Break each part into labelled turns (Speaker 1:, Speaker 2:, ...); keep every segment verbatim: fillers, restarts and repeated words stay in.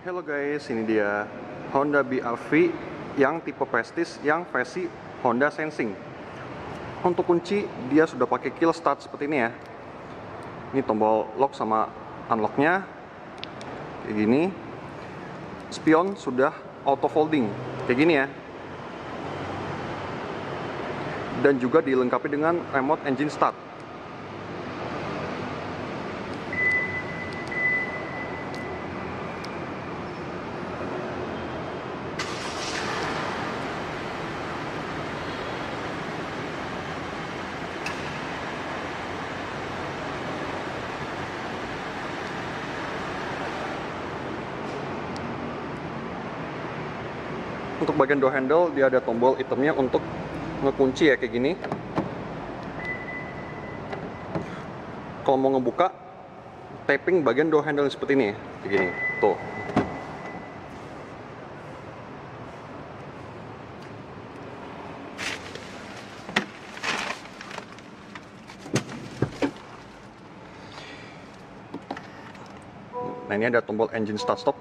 Speaker 1: Hello guys, ini dia Honda B R V yang tipe Prestige yang versi Honda Sensing. Untuk kunci dia sudah pakai kill start seperti ini ya. Ini tombol lock sama unlocknya kayak gini. Spion sudah auto folding kayak gini ya. Dan juga dilengkapi dengan remote engine start. Untuk bagian door handle dia ada tombol hitamnya untuk ngekunci ya kayak gini. Kalau mau ngebuka, tapping bagian door handle seperti ini kayak gini. Tuh. Nah, ini ada tombol engine start stop.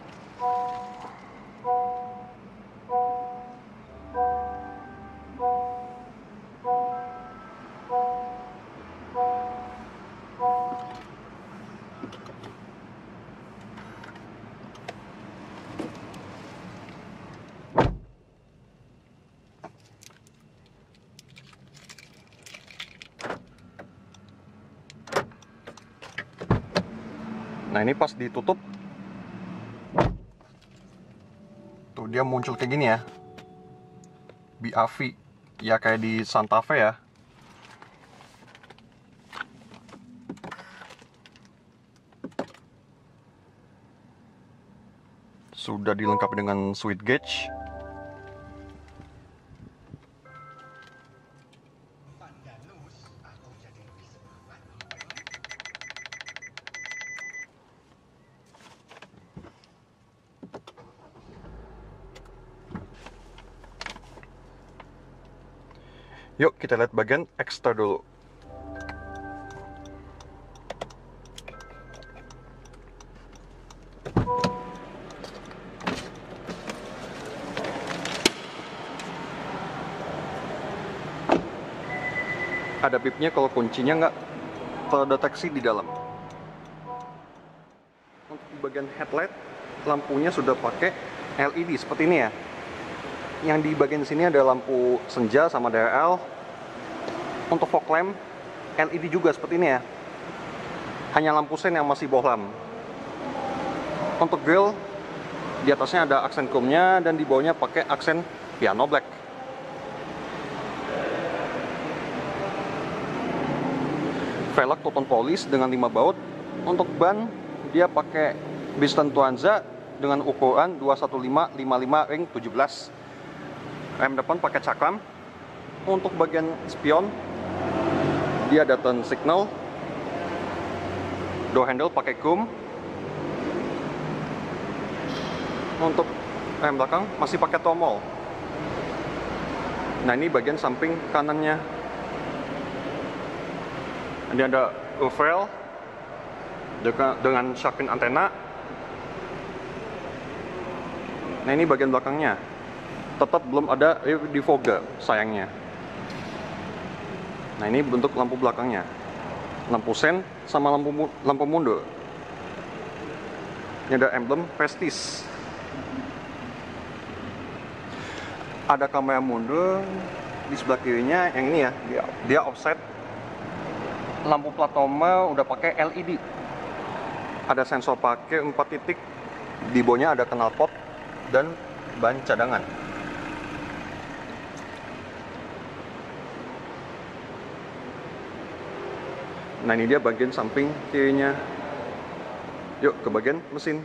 Speaker 1: Nah, ini pas ditutup tuh dia muncul kayak gini ya, B R V ya, kayak di Santa Fe ya. Sudah dilengkapi dengan switch gauge. Yuk kita lihat bagian ekstra dulu. Ada bipnya kalau kuncinya nggak terdeteksi di dalam. Untuk di bagian headlight, lampunya sudah pakai L E D seperti ini ya. Yang di bagian sini ada lampu senja sama D R L. Untuk fog lamp L E D juga seperti ini ya. Hanya lampu sen yang masih bohlam. Untuk grill di atasnya ada aksen chrome-nya dan di bawahnya pakai aksen piano black. Velg Tuton polish dengan lima baut. Untuk ban dia pakai Bristol Tuanza dengan ukuran dua satu lima lima lima ring tujuh belas. Rem depan pakai cakram. Untuk bagian spion dia ada turn signal. Door handle pakai chrome. Untuk rem belakang masih pakai tromol. Nah, ini bagian samping kanannya. Ini ada roof rail dengan shark fin antena. Nah, ini bagian belakangnya. Tetap belum ada rear defogger sayangnya. Nah, ini bentuk lampu belakangnya. Lampu sen sama lampu lampu mundur. Ini ada emblem Prestige. Ada kamera mundur di sebelah kirinya yang ini ya. Dia, dia offset. Lampu plat nomor udah pakai L E D. Ada sensor parkir empat titik. Di bawahnya ada knalpot dan ban cadangan. Nah, ini dia bagian samping kirinya. Yuk ke bagian mesin.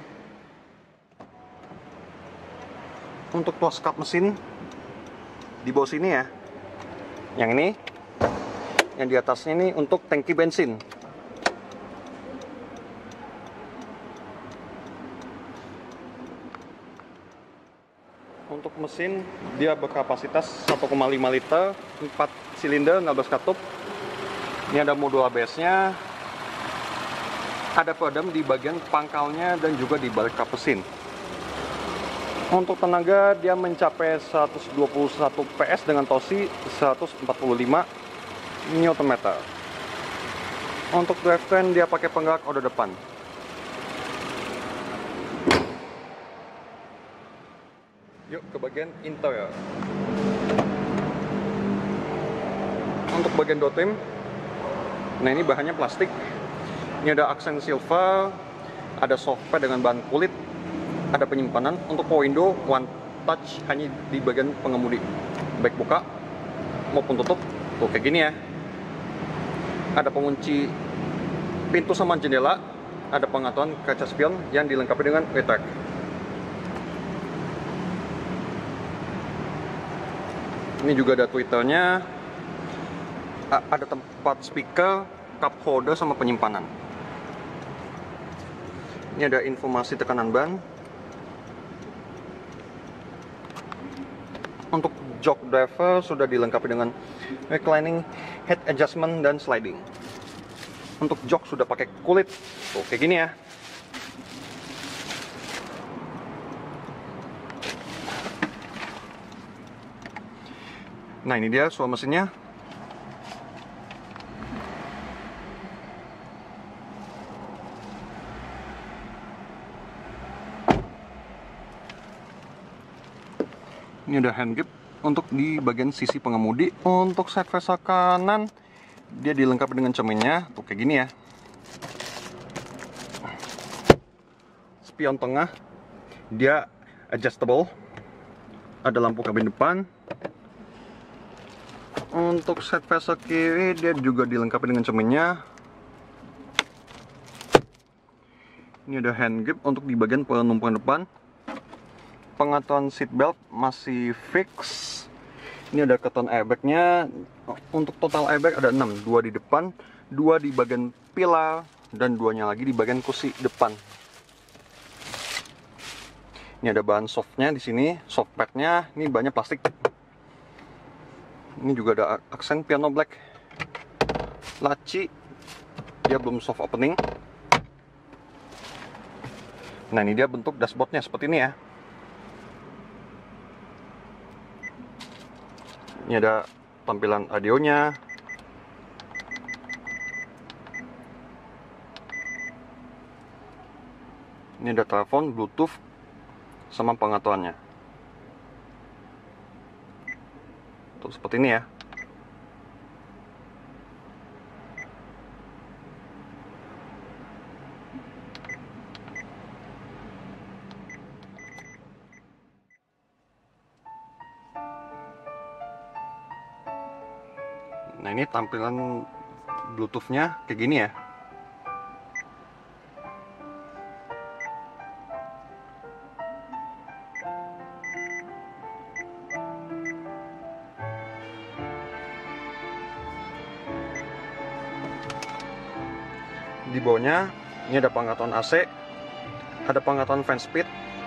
Speaker 1: Untuk close kap mesin di bawah sini ya. Yang ini, yang di atasnya ini untuk tangki bensin. Untuk mesin dia berkapasitas satu koma lima liter, empat silinder, enam belas katup. Ini ada modul A B S-nya. Ada peredam di bagian pangkalnya dan juga di balik kap mesin. Untuk tenaga dia mencapai seratus dua puluh satu P S dengan torsi seratus empat puluh lima Newton meter. Untuk drivetrain dia pakai penggerak roda depan. Yuk ke bagian interior. Untuk bagian door trim, nah ini bahannya plastik. Ini ada aksen silver, ada softpad dengan bahan kulit, ada penyimpanan. Untuk power window one touch hanya di bagian pengemudi. Baik buka maupun tutup, tuh kayak gini ya. Ada pengunci pintu sama jendela, ada pengaturan kaca spion yang dilengkapi dengan retract. Ini juga ada tweeternya, ada tempat speaker, cup holder sama penyimpanan. Ini ada informasi tekanan ban. Untuk jok driver sudah dilengkapi dengan reclining head adjustment dan sliding. Untuk jok sudah pakai kulit, tuh kayak gini ya. Nah ini dia suara mesinnya. Ini ada hand grip untuk di bagian sisi pengemudi. Untuk side face kanan dia dilengkapi dengan cerminnya, tuh kayak gini ya. Spion tengah dia adjustable. Ada lampu kabin depan. Untuk side face kiri dia juga dilengkapi dengan cerminnya. Ini ada hand grip untuk di bagian penumpukan depan. Pengaturan seat belt masih fix. Ini ada curtain airbagnya. Untuk total airbag ada enam, dua di depan, dua di bagian pilar, dan duanya lagi di bagian kursi depan. Ini ada bahan softnya di sini, soft padnya. Ini bahannya plastik. Ini juga ada aksen piano black. Laci, dia belum soft opening. Nah ini dia bentuk dashboardnya seperti ini ya. Ini ada tampilan audionya. Ini ada telepon, Bluetooth, sama pengaturannya. Tuh seperti ini ya. Nah ini tampilan Bluetooth-nya kayak gini ya. Di bawahnya ini ada pengaturan A C, ada pengaturan fan speed,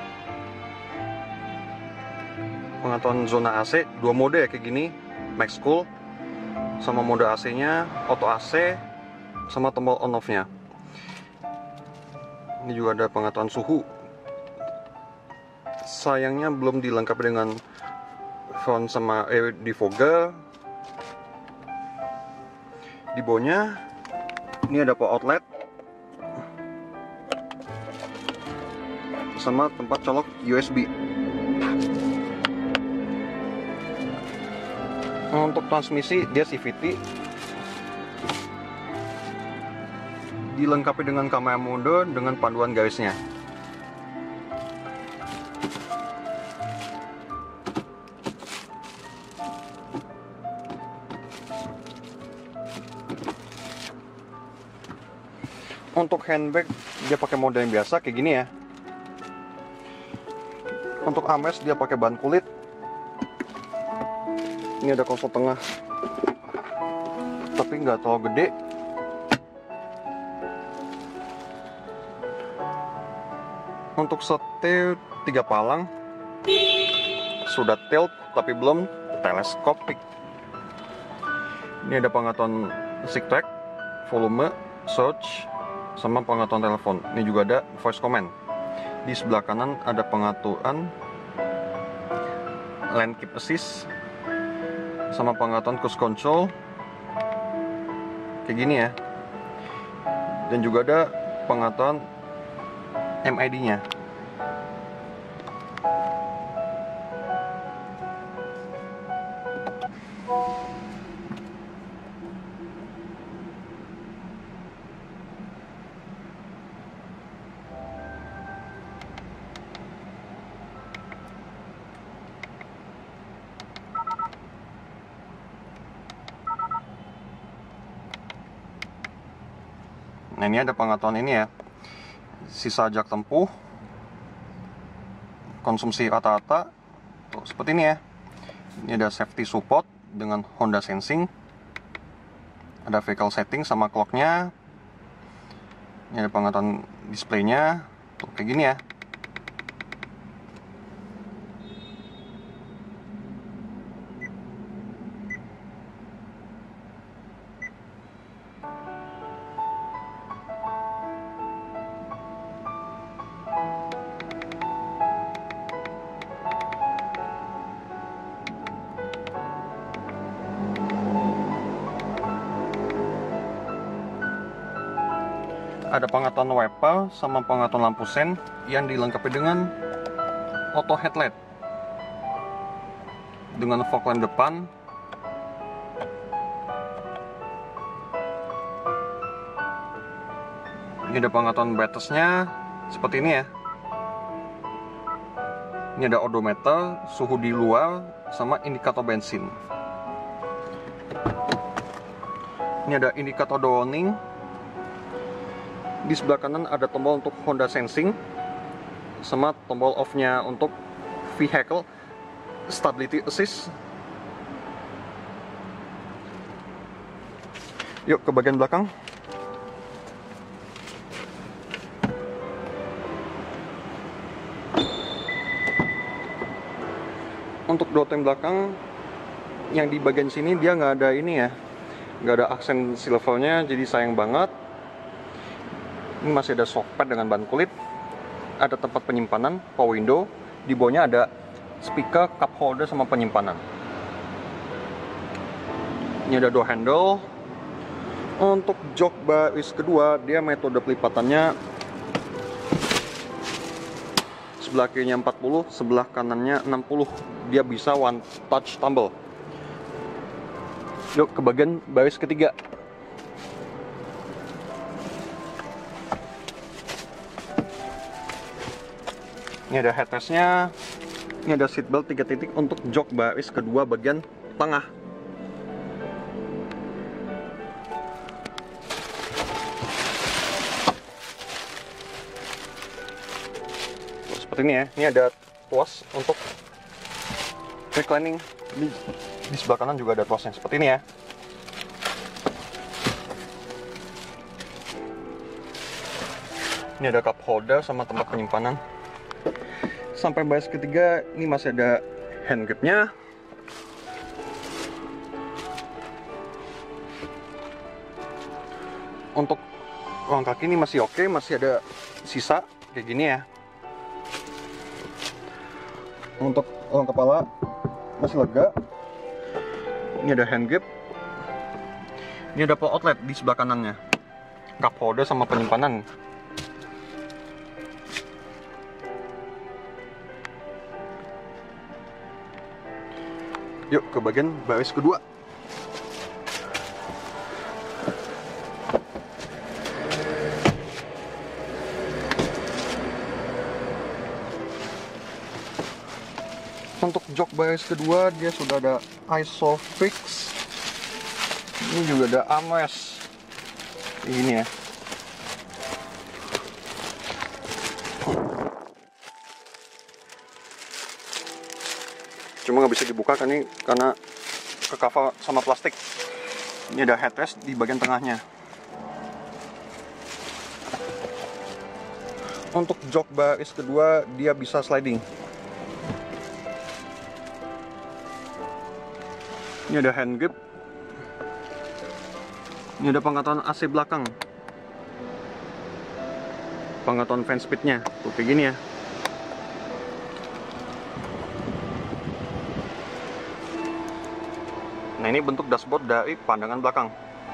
Speaker 1: pengaturan zona A C, dua mode ya kayak gini, max cool, sama mode A C-nya, auto A C, sama tombol on off-nya. Ini juga ada pengaturan suhu. Sayangnya belum dilengkapi dengan front sama air defogger. Di bawahnya ini ada power outlet sama tempat colok U S B. Untuk transmisi dia C V T, dilengkapi dengan kamera mode dengan panduan garisnya. Untuk handbrake dia pakai mode yang biasa kayak gini ya. Untuk armrest dia pakai bahan kulit. Ini ada konsol tengah, tapi nggak terlalu gede. Untuk setir tiga palang, sudah tilt tapi belum teleskopik. Ini ada pengaturan stick track, volume, search, sama pengaturan telepon. Ini juga ada voice command. Di sebelah kanan ada pengaturan lane keep assist sama pengaturan cruise control kayak gini ya. Dan juga ada pengaturan M I D-nya. Nah, ini ada pengaturan ini ya, sisa jarak tempuh, konsumsi rata-rata, tuh seperti ini ya. Ini ada safety support dengan Honda Sensing, ada vehicle setting sama clocknya. Ini ada pengaturan displaynya, tuh kayak gini ya. Ada pengaturan wiper sama pengaturan lampu sen yang dilengkapi dengan auto headlight dengan fog lamp depan, ini ada pengaturan batasnya seperti ini ya. Ini ada odometer, suhu di luar, sama indikator bensin. Ini ada indikator warning. Di sebelah kanan ada tombol untuk Honda Sensing sama tombol off-nya untuk Vehicle Stability Assist. Yuk ke bagian belakang. Untuk door trim belakang yang di bagian sini dia nggak ada ini ya, nggak ada aksen silvernya, jadi sayang banget. Ini masih ada shockpad dengan ban kulit, ada tempat penyimpanan, power window, di bawahnya ada speaker, cup holder sama penyimpanan. Ini ada door handle. Untuk jok baris kedua, dia metode pelipatannya sebelah kirinya empat puluh, sebelah kanannya enam puluh. Dia bisa one touch tumble. Yuk ke bagian baris ketiga. Ini ada headrestnya, ini ada seatbelt tiga titik untuk jok baris kedua bagian tengah. Tuh, seperti ini ya, ini ada tuas untuk reclining. Di, di sebelah kanan juga ada tuasnya, seperti ini ya. Ini ada cup holder sama tempat penyimpanan. Sampai baris ketiga ini masih ada hand gripnya. Untuk ruang kaki ini masih oke, masih ada sisa kayak gini ya. Untuk ruang kepala masih lega. Ini ada hand grip. Ini ada power outlet di sebelah kanannya, cup holder sama penyimpanan. Yuk ke bagian baris kedua. Untuk jok baris kedua dia sudah ada Isofix. Ini juga ada armrest. Ini ya. Cuma nggak bisa dibuka kan ini karena ke cover sama plastik. Ini ada headrest di bagian tengahnya. Untuk jok baris kedua dia bisa sliding. Ini ada hand grip. Ini ada pengaturan A C belakang. pengetahuan fan speednya tuh kayak gini ya. Nah, ini bentuk dashboard dari pandangan belakang.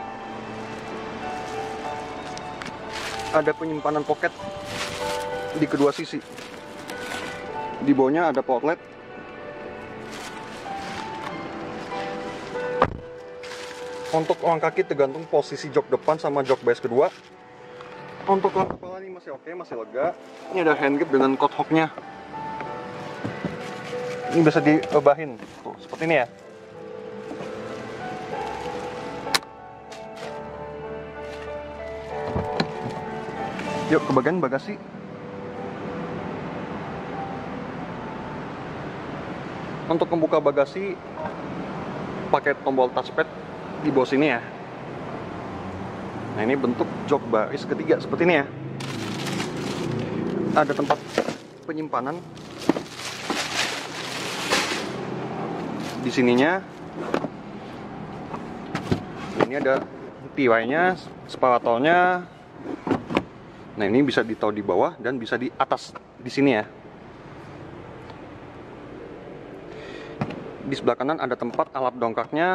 Speaker 1: Ada penyimpanan pocket di kedua sisi. Di bawahnya ada outlet. Untuk uang kaki tergantung posisi jok depan sama jok base kedua. Untuk uang kepala ini masih oke, masih lega. Ini ada hand grip dengan coat hooknya. Ini bisa diobahin tuh seperti ini ya. Yuk ke bagian bagasi. Untuk membuka bagasi pakai tombol touchpad di bawah sini ya. Nah, ini bentuk jok baris ketiga seperti ini ya. Ada tempat penyimpanan di sininya. Ini ada tiwainya, separatornya. Nah, ini bisa ditaruh di bawah dan bisa di atas di sini ya. Di sebelah kanan ada tempat alat dongkraknya.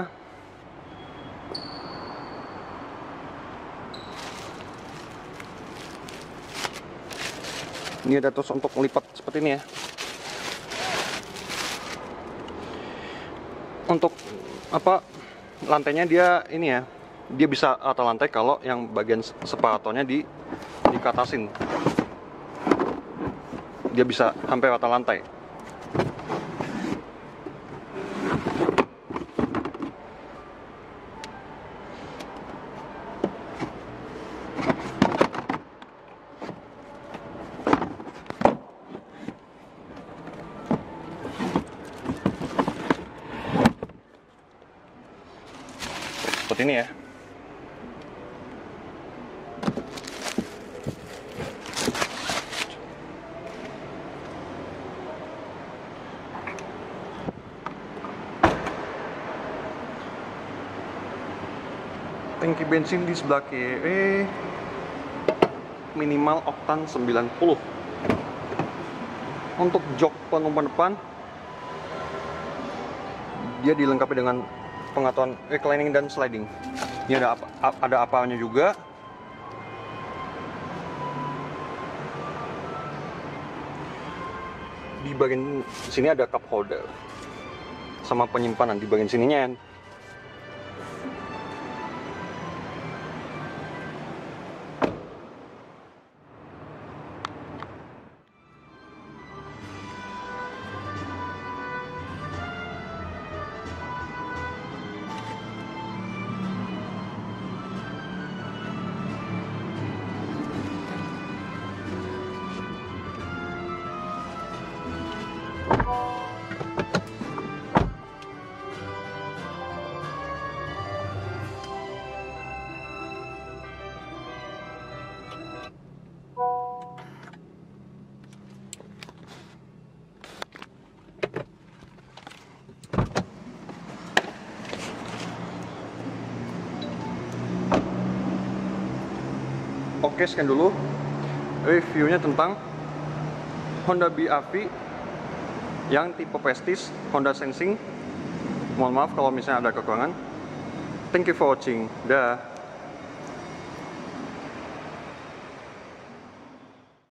Speaker 1: Ini ada terus untuk melipat seperti ini ya. Untuk apa lantainya dia ini ya. Dia bisa rata lantai kalau yang bagian separatornya di dikatasin. Dia bisa sampai rata lantai. Seperti ini ya. Tangki bensin di sebelah kiri minimal oktan sembilan puluh. Untuk jok penumpan depan dia dilengkapi dengan pengaturan reclining dan sliding. Ini ada apa, ada apanya juga. Di bagian sini ada cup holder sama penyimpanan di bagian sininya. Oke, sekian dulu reviewnya tentang Honda B R V yang tipe Prestige Honda Sensing. Mohon maaf kalau misalnya ada kekurangan. Thank you for watching. Dah.